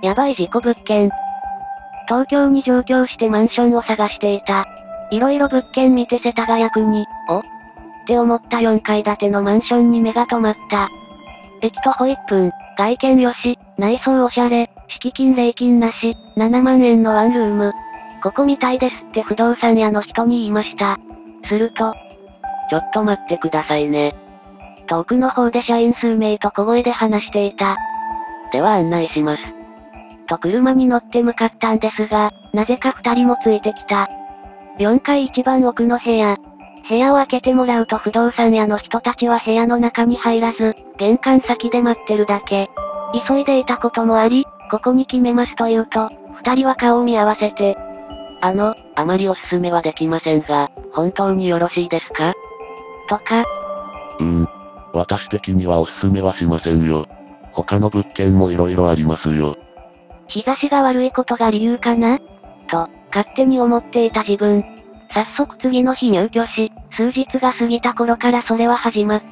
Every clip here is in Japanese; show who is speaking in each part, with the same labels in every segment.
Speaker 1: やばい事故物件。東京に上京してマンションを探していた。いろいろ物件見て世田谷区に、って思った4階建てのマンションに目が留まった。駅徒歩1分、外見良し、内装おしゃれ、敷金礼金なし、7万円のワンルーム。ここみたいですって不動産屋の人に言いました。すると、ちょっと待ってくださいね。遠くの方で社員数名と小声で話していた。では案内します。と車に乗って向かったんですが、なぜか2人もついてきた。4階一番奥の部屋。部屋を開けてもらうと不動産屋の人たちは部屋の中に入らず、玄関先で待ってるだけ。急いでいたこともあり、ここに決めますと言うと、2人は顔を見合わせて。あまりおすすめはできませんが、本当によろしいですか？とか。
Speaker 2: 私的にはおすすめはしませんよ。他の物件も色々ありますよ。
Speaker 1: 日差しが悪いことが理由かな？と、勝手に思っていた自分。早速次の日入居し、数日が過ぎた頃からそれは始まった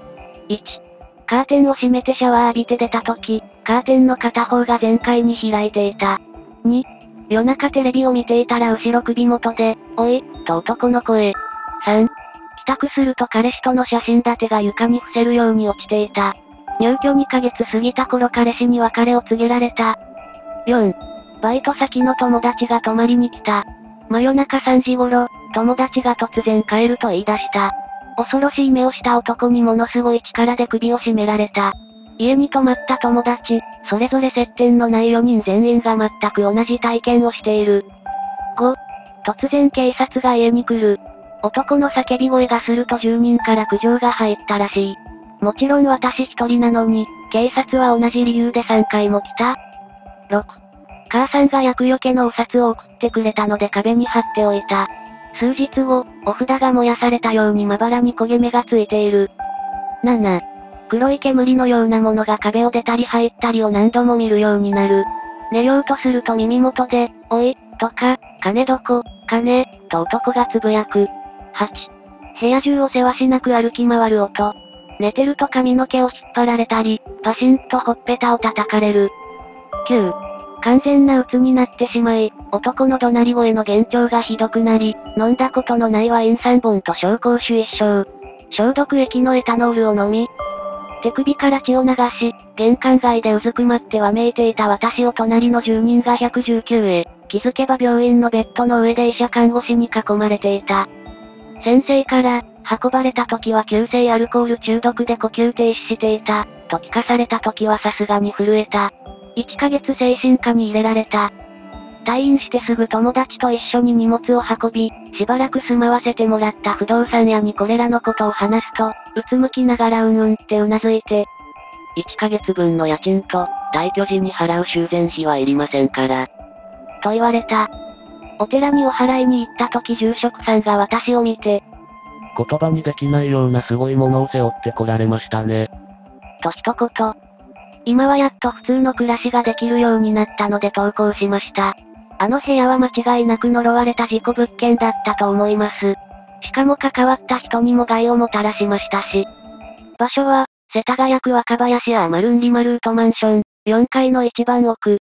Speaker 1: 。1、カーテンを閉めてシャワー浴びて出た時、カーテンの片方が全開に開いていた。2、夜中テレビを見ていたら後ろ首元で、おい、と男の声。3、帰宅すると彼氏との写真立てが床に伏せるように落ちていた。入居2ヶ月過ぎた頃彼氏に別れを告げられた。4、バイト先の友達が泊まりに来た。真夜中3時頃、友達が突然帰ると言い出した。恐ろしい目をした男にものすごい力で首を絞められた。家に泊まった友達、それぞれ接点のない4人全員が全く同じ体験をしている。5、突然警察が家に来る。男の叫び声がすると住人から苦情が入ったらしい。もちろん私一人なのに、警察は同じ理由で3回も来た。6、母さんが厄除けのお札を送ってくれたので壁に貼っておいた。数日後、お札が燃やされたようにまばらに焦げ目がついている。7、黒い煙のようなものが壁を出たり入ったりを何度も見るようになる。寝ようとすると耳元で、おい、とか、金どこ、金、と男がつぶやく。8、部屋中をせわしなく歩き回る音。寝てると髪の毛を引っ張られたり、パシンとほっぺたを叩かれる。9、完全な鬱になってしまい、男の怒鳴り声の幻聴がひどくなり、飲んだことのないワイン3本と紹興酒1升。消毒液のエタノールを飲み、手首から血を流し、玄関外でうずくまってわめいていた私を隣の住人が119へ、気づけば病院のベッドの上で医者看護師に囲まれていた。先生から、運ばれた時は急性アルコール中毒で呼吸停止していた、と聞かされた時はさすがに震えた。1ヶ月精神科に入れられた。退院してすぐ友達と一緒に荷物を運び、しばらく住まわせてもらった不動産屋にこれらのことを話すと、うつむきながらってうなずいて、1ヶ月分の家賃と、退去時に払う修繕費はいりませんから。と言われた。お寺にお祓いに行った時住職さんが私を見て、
Speaker 2: 言葉にできないようなすごいものを背負ってこられましたね。
Speaker 1: と一言。今はやっと普通の暮らしができるようになったので投稿しました。あの部屋は間違いなく呪われた事故物件だったと思います。しかも関わった人にも害をもたらしましたし。場所は、世田谷区若林アーマルンリマルートマンション、4階の一番奥。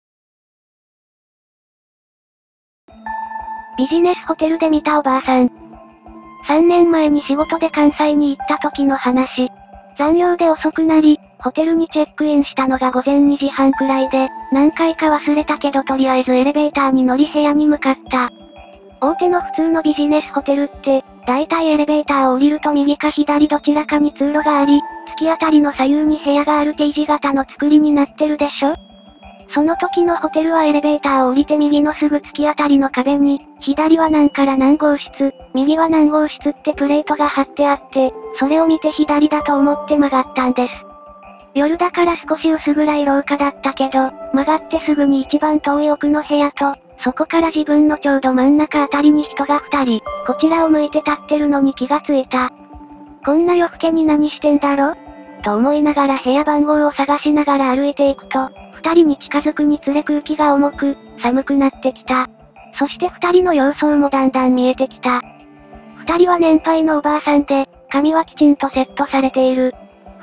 Speaker 1: ビジネスホテルで見たおばあさん。3年前に仕事で関西に行った時の話。残業で遅くなり、ホテルにチェックインしたのが午前2時半くらいで、何回か忘れたけどとりあえずエレベーターに乗り部屋に向かった。大手の普通のビジネスホテルって、だいたいエレベーターを降りると右か左どちらかに通路があり、突き当たりの左右に部屋がある T 字型の作りになってるでしょ？その時のホテルはエレベーターを降りて右のすぐ突き当たりの壁に、左は何から何号室、右は何号室ってプレートが貼ってあって、それを見て左だと思って曲がったんです。夜だから少し薄暗い廊下だったけど、曲がってすぐに一番遠い奥の部屋と、そこから自分のちょうど真ん中あたりに人が2人、こちらを向いて立ってるのに気がついた。こんな夜更けに何してんだろ？と思いながら部屋番号を探しながら歩いていくと、2人に近づくにつれ空気が重く、寒くなってきた。そして2人の様相もだんだん見えてきた。2人は年配のおばあさんで、髪はきちんとセットされている。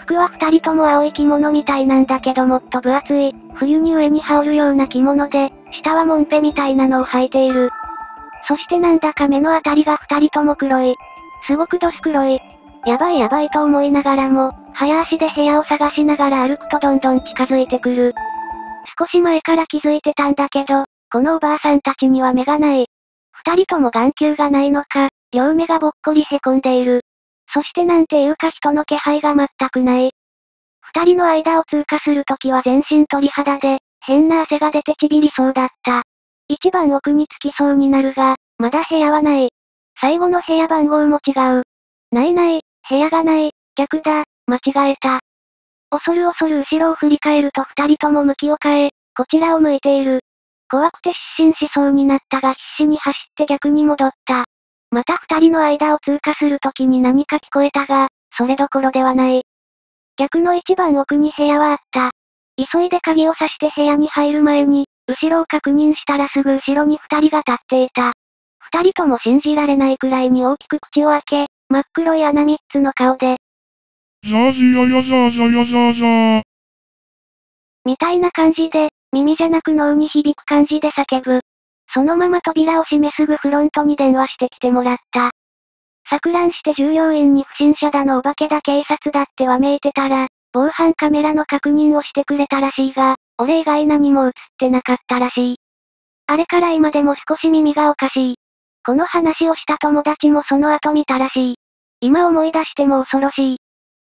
Speaker 1: 服は二人とも青い着物みたいなんだけどもっと分厚い、冬に上に羽織るような着物で、下はモンペみたいなのを履いている。そしてなんだか目のあたりが二人とも黒い。すごくどす黒い。やばいやばいと思いながらも、早足で部屋を探しながら歩くとどんどん近づいてくる。少し前から気づいてたんだけど、このおばあさんたちには目がない。二人とも眼球がないのか、両目がぼっこりへこんでいる。そしてなんていうか人の気配が全くない。二人の間を通過するときは全身鳥肌で、変な汗が出てちびりそうだった。一番奥に着きそうになるが、まだ部屋はない。最後の部屋番号も違う。ないない、部屋がない、逆だ、間違えた。恐る恐る後ろを振り返ると二人とも向きを変え、こちらを向いている。怖くて失神しそうになったが必死に走って逆に戻った。また二人の間を通過するときに何か聞こえたが、それどころではない。逆の一番奥に部屋はあった。急いで鍵を挿して部屋に入る前に、後ろを確認したらすぐ後ろに二人が立っていた。二人とも信じられないくらいに大きく口を開け、真っ黒い穴三つの顔で、
Speaker 3: ザージーややザーザやザーザー。
Speaker 1: みたいな感じで、耳じゃなく脳に響く感じで叫ぶ。そのまま扉を閉めすぐフロントに電話してきてもらった。錯乱して従業員に不審者だのお化けだ警察だってわめいてたら、防犯カメラの確認をしてくれたらしいが、俺以外何も映ってなかったらしい。あれから今でも少し耳がおかしい。この話をした友達もその後見たらしい。今思い出しても恐ろしい。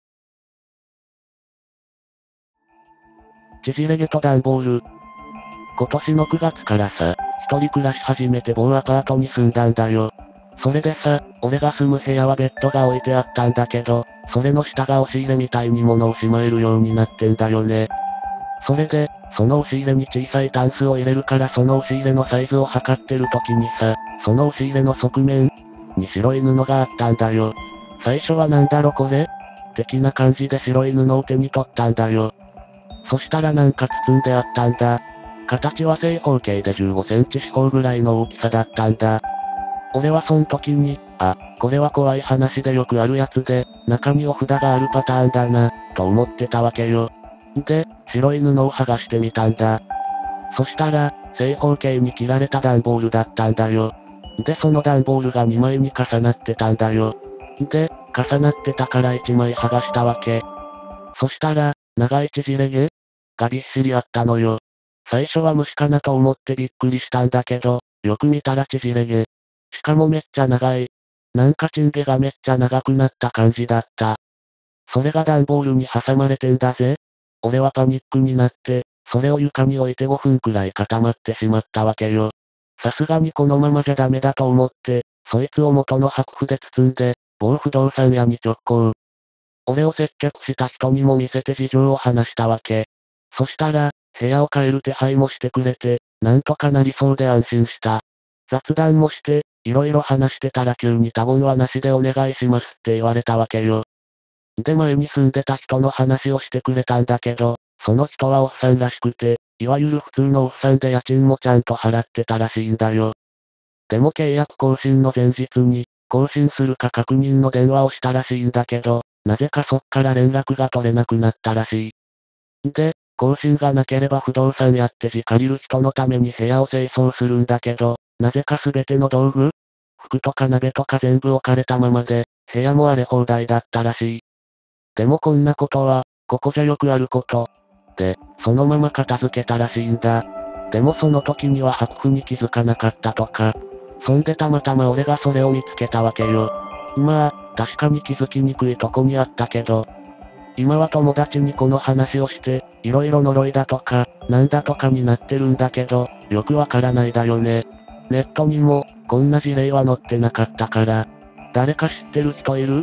Speaker 2: 縮れ毛と段ボール。今年の9月からさ、一人暮らし始めて某アパートに住んだんだよ。それでさ、俺が住む部屋はベッドが置いてあったんだけど、それの下が押し入れみたいに物をしまえるようになってんだよね。それで、その押し入れに小さいタンスを入れるからその押し入れのサイズを測ってる時にさ、その押し入れの側面に白い布があったんだよ。最初はなんだろこれ的な感じで白い布を手に取ったんだよ。そしたらなんか包んであったんだ。形は正方形で15センチ四方ぐらいの大きさだったんだ。俺はその時に、これは怖い話でよくあるやつで、中にお札があるパターンだな、と思ってたわけよ。で、白い布を剥がしてみたんだ。そしたら、正方形に切られた段ボールだったんだよ。で、その段ボールが2枚に重なってたんだよ。で、重なってたから1枚剥がしたわけ。そしたら、長い縮れ毛がびっしりあったのよ。最初は虫かなと思ってびっくりしたんだけど、よく見たら縮れ毛。しかもめっちゃ長い。なんかチンゲがめっちゃ長くなった感じだった。それが段ボールに挟まれてんだぜ。俺はパニックになって、それを床に置いて5分くらい固まってしまったわけよ。さすがにこのままじゃダメだと思って、そいつを元の白布で包んで、某不動産屋に直行。俺を接客した人にも見せて事情を話したわけ。そしたら、部屋を変える手配もしてくれて、なんとかなりそうで安心した。雑談もして、いろいろ話してたら急に他言はなしでお願いしますって言われたわけよ。で前に住んでた人の話をしてくれたんだけど、その人はおっさんらしくて、いわゆる普通のおっさんで家賃もちゃんと払ってたらしいんだよ。でも契約更新の前日に、更新するか確認の電話をしたらしいんだけど、なぜかそっから連絡が取れなくなったらしい。で、更新がなければ不動産やって借りる人のために部屋を清掃するんだけど、なぜかすべての道具服とか鍋とか全部置かれたままで、部屋も荒れ放題だったらしい。でもこんなことは、ここじゃよくあること。で、そのまま片付けたらしいんだ。でもその時には白布に気づかなかったとか。そんでたまたま俺がそれを見つけたわけよ。まあ、確かに気づきにくいとこにあったけど。今は友達にこの話をして、いろいろ呪いだとか、なんだとかになってるんだけど、よくわからないだよね。ネットにも、こんな事例は載ってなかったから。誰か知ってる人いる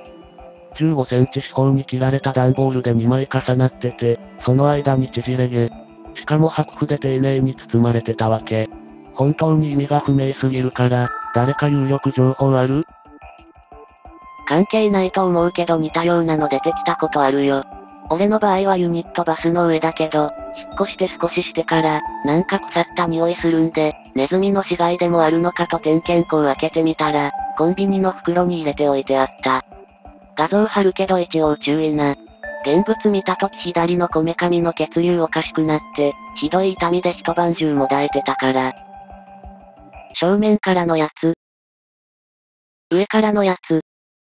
Speaker 2: ？15センチ四方に切られた段ボールで2枚重なってて、その間に縮れ毛。しかも白布で丁寧に包まれてたわけ。本当に意味が不明すぎるから、誰か有力情報ある？
Speaker 1: 関係ないと思うけど似たようなの出てきたことあるよ。俺の場合はユニットバスの上だけど、引っ越して少ししてから、なんか腐った匂いするんで、ネズミの死骸でもあるのかと点検口を開けてみたら、コンビニの袋に入れておいてあった。画像貼るけど一応注意な。 現物見たとき左のこめかみの血流おかしくなって、ひどい痛みで一晩中もだえてたから。正面からのやつ。上からのやつ。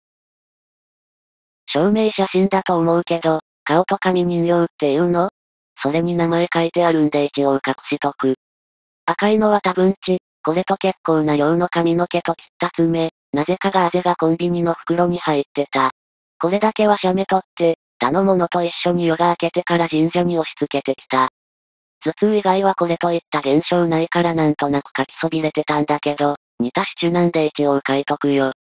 Speaker 1: 証明写真だと思うけど、顔と紙人形っていうの？それに名前書いてあるんで一応隠しとく。赤いのは多分これと結構な量の髪の毛と切った爪、なぜかガーゼがコンビニの袋に入ってた。これだけは写メ撮って、他のものと一緒に夜が明けてから神社に押し付けてきた。頭痛以外はこれといった現象ないからなんとなく書きそびれてたんだけど、似た種なんで一応書いとくよ。